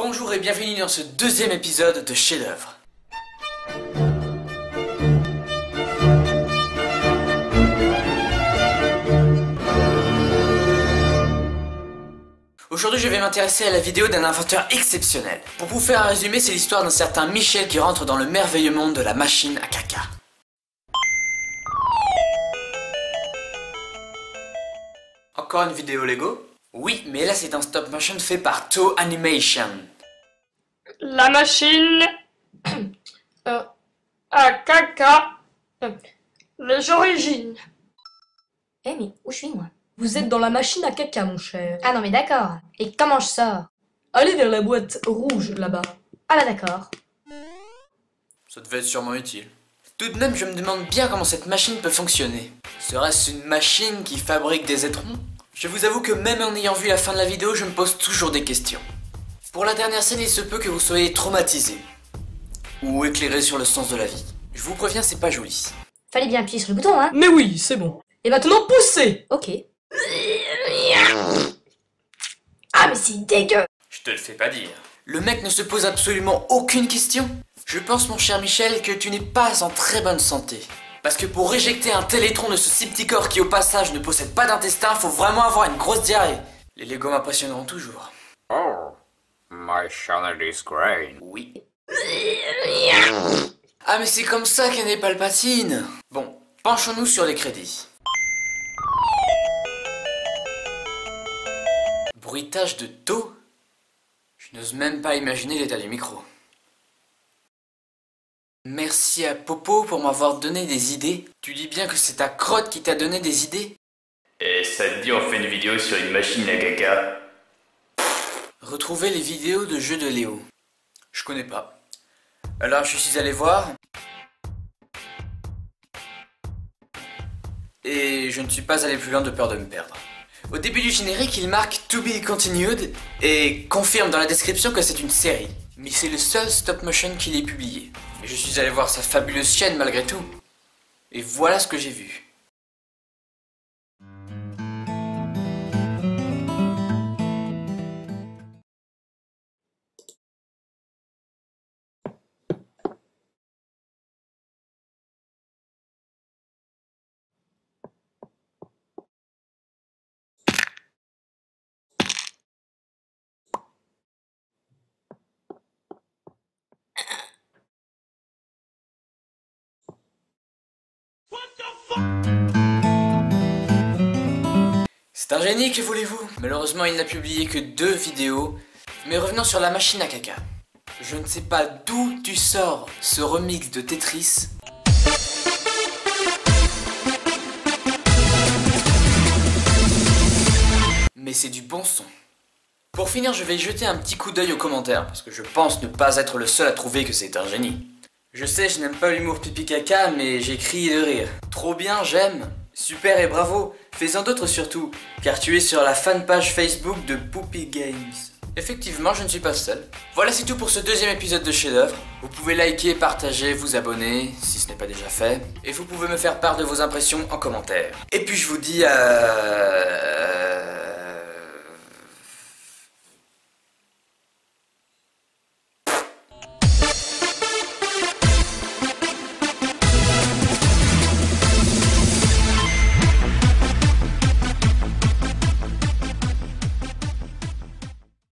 Bonjour et bienvenue dans ce deuxième épisode de Chef-d'œuvre. Aujourd'hui, je vais m'intéresser à la vidéo d'un inventeur exceptionnel. Pour vous faire un résumé, c'est l'histoire d'un certain Michel qui rentre dans le merveilleux monde de la machine à caca. Encore une vidéo Lego? Oui, mais là c'est un stop motion fait par Toe Animation. La machine à caca, les origines. Eh mais où je suis moi? Vous êtes dans la machine à caca, mon cher. Ah non mais d'accord. Et comment je sors? Allez vers la boîte rouge, là-bas. Ah bah d'accord. Ça devait être sûrement utile. Tout de même, je me demande bien comment cette machine peut fonctionner. Serait-ce une machine qui fabrique des êtres humains? Je vous avoue que même en ayant vu la fin de la vidéo, je me pose toujours des questions. Pour la dernière scène, il se peut que vous soyez traumatisé. Ou éclairé sur le sens de la vie. Je vous préviens, c'est pas joli. Fallait bien appuyer sur le bouton, hein. Mais oui, c'est bon. Et maintenant, poussez! Ok. Ah mais c'est dégueu. Je te le fais pas dire. Le mec ne se pose absolument aucune question. Je pense, mon cher Michel, que tu n'es pas en très bonne santé. Parce que pour réjecter un tel étron de ce si petit corps qui au passage ne possède pas d'intestin, faut vraiment avoir une grosse diarrhée. Les Legos m'impressionneront toujours. Oh, my channel is great. Oui. Ah mais c'est comme ça qu'est née Palpatine. Bon, penchons-nous sur les crédits. Bruitage de Toe? Je n'ose même pas imaginer l'état du micro. Merci à Popo pour m'avoir donné des idées. Tu dis bien que c'est ta crotte qui t'a donné des idées? Et ça te dit on fait une vidéo sur une machine à caca? Retrouvez les vidéos de jeux de Léo. Je connais pas. Alors je suis allé voir. Et je ne suis pas allé plus loin de peur de me perdre. Au début du générique, il marque To be continued et confirme dans la description que c'est une série. Mais c'est le seul stop motion qu'il ait publié. Et je suis allé voir sa fabuleuse chaîne malgré tout. Et voilà ce que j'ai vu. C'est un génie, que voulez-vous? Malheureusement, il n'a publié que 2 vidéos. Mais revenons sur la machine à caca. Je ne sais pas d'où tu sors ce remix de Tetris. Mais c'est du bon son. Pour finir, je vais jeter un petit coup d'œil aux commentaires, parce que je pense ne pas être le seul à trouver que c'est un génie. Je sais, je n'aime pas l'humour pipi caca, mais j'ai crié de rire. Trop bien, j'aime. Super et bravo. Fais-en d'autres surtout, car tu es sur la fanpage Facebook de Poopy Games. Effectivement, je ne suis pas le seul. Voilà, c'est tout pour ce deuxième épisode de Chef-d'œuvre. Vous pouvez liker, partager, vous abonner, si ce n'est pas déjà fait. Et vous pouvez me faire part de vos impressions en commentaire. Et puis je vous dis